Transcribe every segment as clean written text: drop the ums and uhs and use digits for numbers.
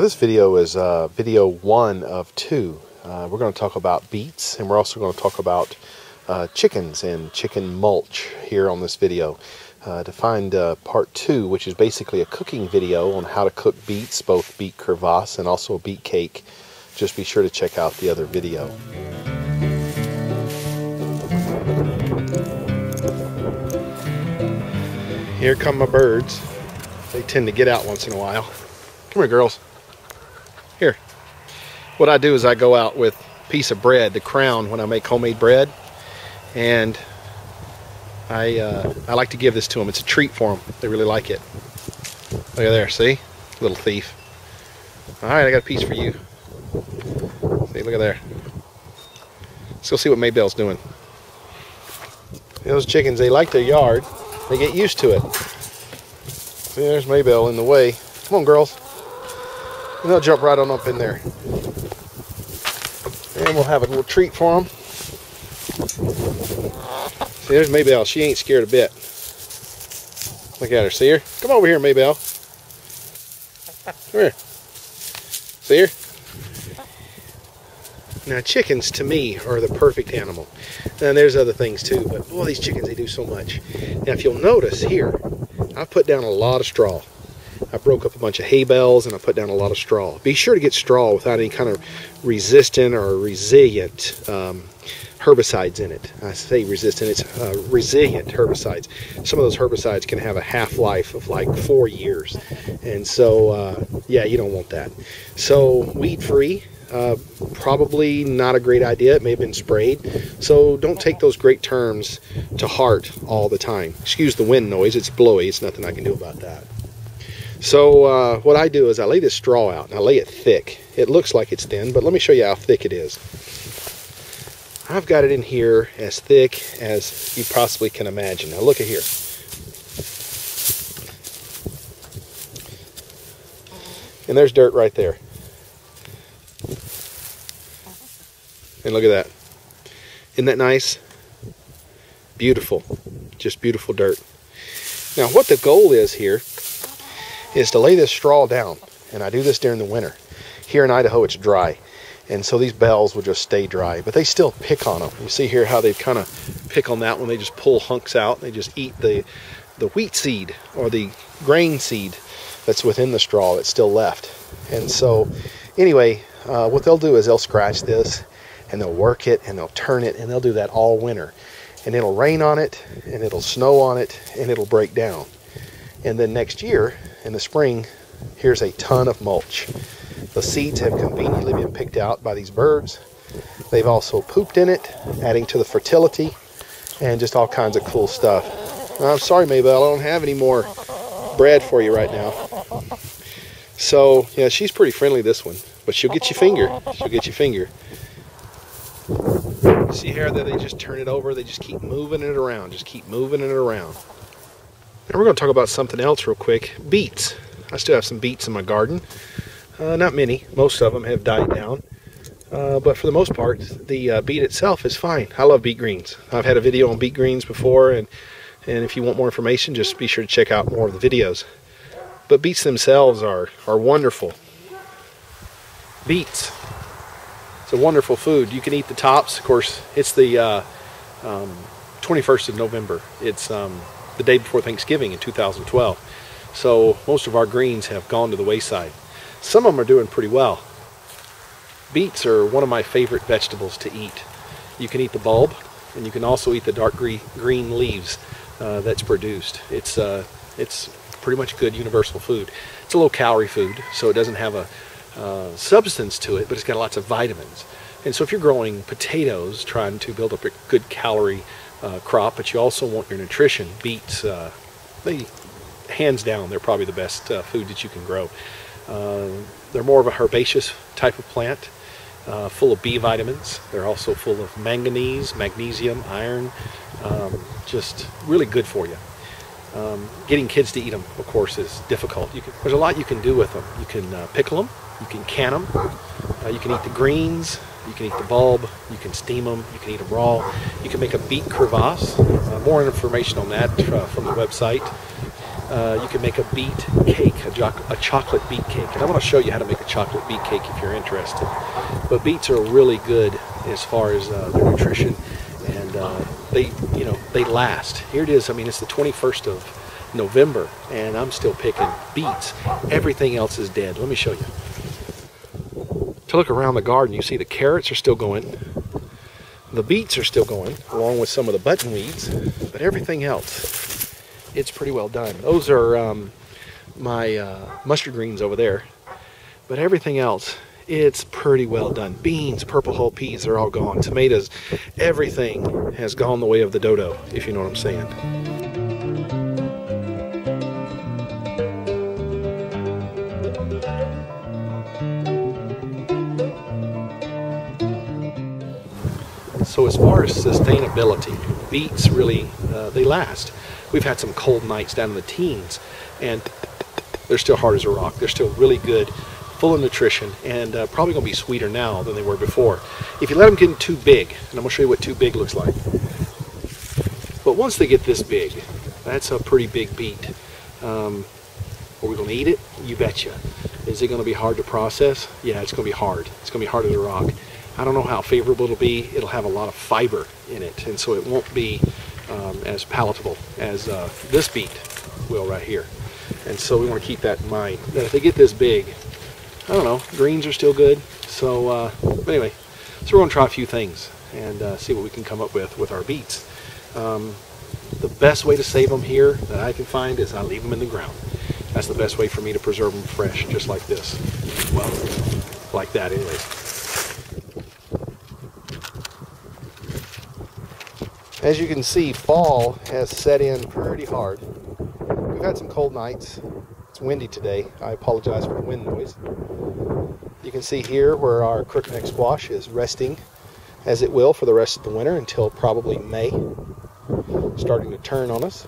This video is video 1 of 2. We're going to talk about beets, and we're also going to talk about chickens and chicken mulch here on this video. To find part 2, which is basically a cooking video on how to cook beets, both beet crevasse and also a beet cake, just be sure to check out the other video. Here come my birds. They tend to get out once in a while. Come here, girls. Here. What I do is I go out with a piece of bread, the crown, when I make homemade bread, and I like to give this to them. It's a treat for them. They really like it. Look at there, see? Little thief. All right, I got a piece for you. See, look at there. Let's go see what Maybelle's doing. Those chickens, they like their yard. They get used to it. See, there's Maybelle in the way. Come on, girls. And they'll jump right on up in there. And we'll have a little treat for them. See, there's Maybelle. She ain't scared a bit. Look at her. See her? Come over here, Maybelle. Come here. See her? Now, chickens, to me, are the perfect animal. And there's other things, too. But, boy, these chickens, they do so much. Now, if you'll notice here, I put down a lot of straw. I broke up a bunch of hay bales and I put down a lot of straw. Be sure to get straw without any kind of resistant or resilient herbicides in it. I say resistant, it's resilient herbicides. Some of those herbicides can have a half-life of like 4 years. And so, yeah, you don't want that. So, weed-free, probably not a great idea. It may have been sprayed. So don't take those great terms to heart all the time. Excuse the wind noise. It's blowy. It's nothing I can do about that. So what I do is I lay this straw out, and I lay it thick. It looks like it's thin, but let me show you how thick it is. I've got it in here as thick as you possibly can imagine. Now look at here. And there's dirt right there. And look at that. Isn't that nice? Beautiful. Just beautiful dirt. Now what the goal is here is to lay this straw down. And I do this during the winter. Here in Idaho it's dry. And so these bales will just stay dry. But they still pick on them. You see here how they kind of pick on that one. They just pull hunks out. They just eat the wheat seed or the grain seed that's within the straw that's still left. And so anyway, what they'll do is they'll scratch this and they'll work it and they'll turn it, and they'll do that all winter. And it'll rain on it and it'll snow on it and it'll break down. And then next year in the spring, here's a ton of mulch. The seeds have conveniently been picked out by these birds. They've also pooped in it, adding to the fertility and just all kinds of cool stuff. I'm sorry, Maybelle, I don't have any more bread for you right now. So yeah, she's pretty friendly, this one, but she'll get your finger. She'll get your finger. See here that they just turn it over, they just keep moving it around, just keep moving it around. Now we're going to talk about something else real quick. Beets. I still have some beets in my garden. Not many. Most of them have died down. But for the most part, the beet itself is fine. I love beet greens. I've had a video on beet greens before, and if you want more information, just be sure to check out more of the videos. But beets themselves are wonderful. Beets. It's a wonderful food. You can eat the tops. Of course, it's the 21st of November. It's the day before Thanksgiving in 2012. So most of our greens have gone to the wayside. Some of them are doing pretty well. Beets are one of my favorite vegetables to eat. You can eat the bulb, and you can also eat the dark green leaves that's produced. It's pretty much good universal food. It's a low calorie food, so it doesn't have a substance to it, but it's got lots of vitamins. And so if you're growing potatoes, trying to build up a good calorie crop, but you also want your nutrition, beets, they, hands down, they're probably the best food that you can grow. They're more of a herbaceous type of plant, full of B vitamins. They're also full of manganese, magnesium, iron, just really good for you. Getting kids to eat them, of course, is difficult. There's a lot you can do with them. You can pickle them, you can can them, you can eat the greens, you can eat the bulb, you can steam them, you can eat them raw. You can make a beet crevasse. More information on that from the website. You can make a beet cake, a chocolate beet cake. And I want to show you how to make a chocolate beet cake if you're interested. But beets are really good as far as their nutrition, and they last. Here it is. I mean, it's the 21st of November, and I'm still picking beets. Everything else is dead. Let me show you. To look around the garden, you see the carrots are still going. The beets are still going, along with some of the button weeds, but everything else, it's pretty well done. Those are my mustard greens over there, but everything else, it's pretty well done. Beans, purple hull peas, they're all gone. Tomatoes, everything has gone the way of the dodo, if you know what I'm saying. So as far as sustainability, beets really, they last. We've had some cold nights down in the teens, and they're still hard as a rock. They're still really good, full of nutrition, and probably going to be sweeter now than they were before. If you let them get too big, and I'm going to show you what too big looks like. But once they get this big, that's a pretty big beet. Are we going to eat it? You betcha. Is it going to be hard to process? Yeah, it's going to be hard. It's going to be hard as a rock. I don't know how favorable it'll be. It'll have a lot of fiber in it, and so it won't be as palatable as this beet will right here. And so we want to keep that in mind, that if they get this big, I don't know, greens are still good. So but anyway, so we're going to try a few things and see what we can come up with our beets. The best way to save them here that I can find is I leave them in the ground. That's the best way for me to preserve them fresh, just like this. Well, like that anyways. As you can see, fall has set in pretty hard. We've had some cold nights. It's windy today. I apologize for the wind noise. You can see here where our crookneck squash is resting, as it will for the rest of the winter until probably May. Starting to turn on us.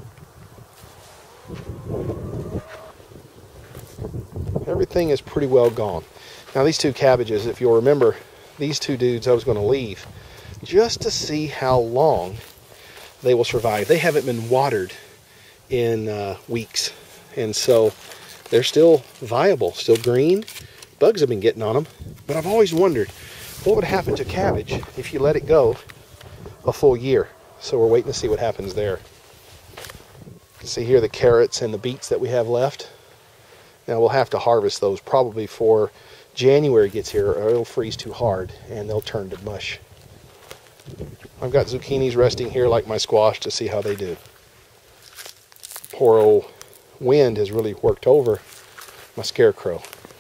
Everything is pretty well gone. Now these two cabbages, if you'll remember, these two dudes I was going to leave just to see how long they will survive. They haven't been watered in weeks, and so they're still viable, still green. Bugs have been getting on them, but I've always wondered what would happen to cabbage if you let it go a full year. So we're waiting to see what happens there. You can see here the carrots and the beets that we have left. Now we'll have to harvest those probably before January gets here, or it'll freeze too hard and they'll turn to mush. I've got zucchinis resting here like my squash to see how they do. Poor old wind has really worked over my scarecrow.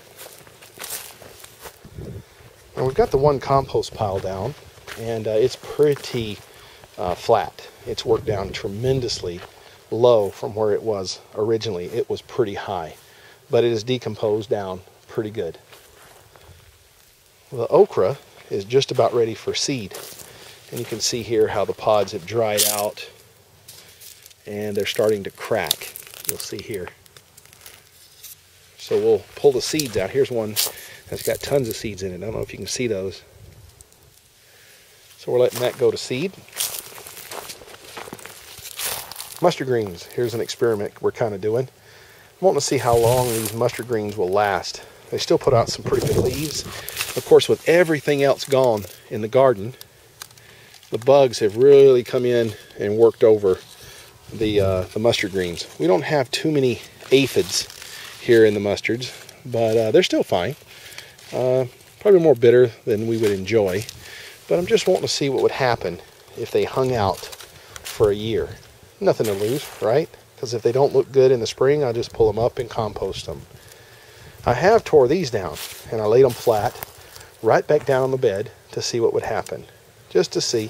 Now we've got the one compost pile down, and it's pretty flat. It's worked down tremendously low from where it was originally. It was pretty high, but it is decomposed down pretty good. The okra is just about ready for seed. And you can see here how the pods have dried out and they're starting to crack. You'll see here. So we'll pull the seeds out. Here's one that's got tons of seeds in it. I don't know if you can see those. So we're letting that go to seed. Mustard greens. Here's an experiment we're kind of doing. I want to see how long these mustard greens will last. They still put out some pretty good leaves. Of course, with everything else gone in the garden, the bugs have really come in and worked over the mustard greens. We don't have too many aphids here in the mustards, but they're still fine. Probably more bitter than we would enjoy, but I'm just wanting to see what would happen if they hung out for a year. Nothing to lose, right? Because if they don't look good in the spring, I'll just pull them up and compost them. I have tore these down, and I laid them flat right back down on the bed to see what would happen, just to see.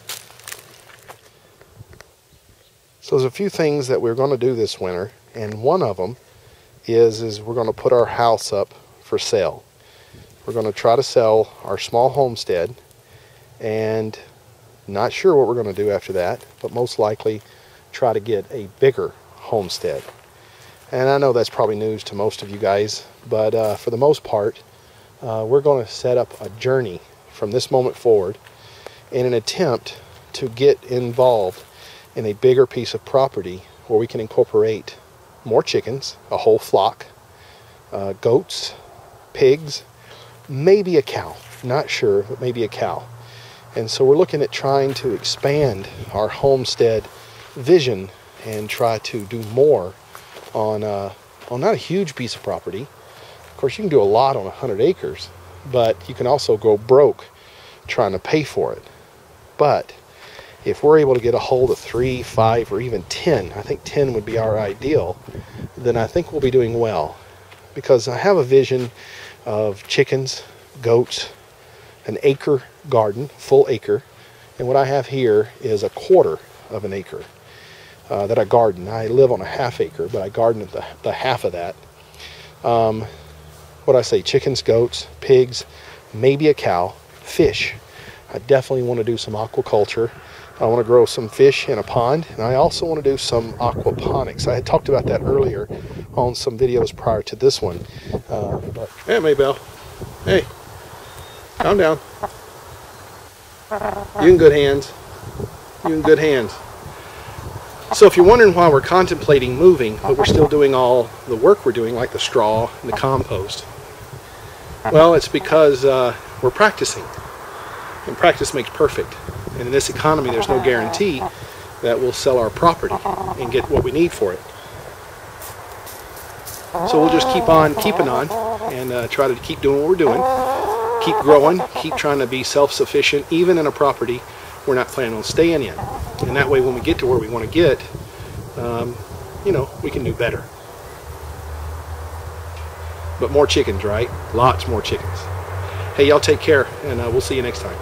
So there's a few things that we're going to do this winter, and one of them is we're going to put our house up for sale. We're going to try to sell our small homestead, and not sure what we're going to do after that, but most likely try to get a bigger homestead. And I know that's probably news to most of you guys, but for the most part, we're going to set up a journey from this moment forward in an attempt to get involved in a bigger piece of property where we can incorporate more chickens, a whole flock, goats, pigs, maybe a cow. Not sure, but maybe a cow. And so we're looking at trying to expand our homestead vision and try to do more on not a huge piece of property. Of course, you can do a lot on 100 acres, but you can also go broke trying to pay for it. But if we're able to get a hold of 3, 5, or even 10, I think 10 would be our ideal, then I think we'll be doing well. Because I have a vision of chickens, goats, an acre garden, full acre, and what I have here is a quarter of an acre that I garden. I live on a half acre, but I garden the half of that. What I say, chickens, goats, pigs, maybe a cow, fish. I definitely want to do some aquaculture. I want to grow some fish in a pond, and I also want to do some aquaponics. I had talked about that earlier on some videos prior to this one. Hey, Maybelle. Hey. Calm down. You're in good hands. You're in good hands. So if you're wondering why we're contemplating moving, but we're still doing all the work we're doing, like the straw and the compost, well, it's because we're practicing. And practice makes perfect. And in this economy, there's no guarantee that we'll sell our property and get what we need for it. So we'll just keep on keeping on and try to keep doing what we're doing. Keep growing, keep trying to be self-sufficient, even in a property we're not planning on staying in. And that way, when we get to where we want to get, you know, we can do better. But more chickens, right? Lots more chickens. Hey, y'all take care, and we'll see you next time.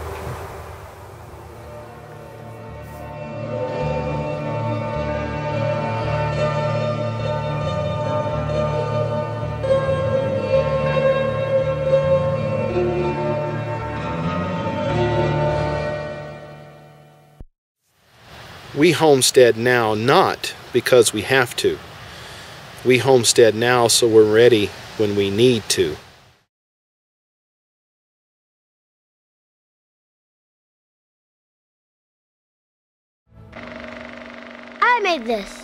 We homestead now not because we have to. We homestead now so we're ready when we need to. I made this.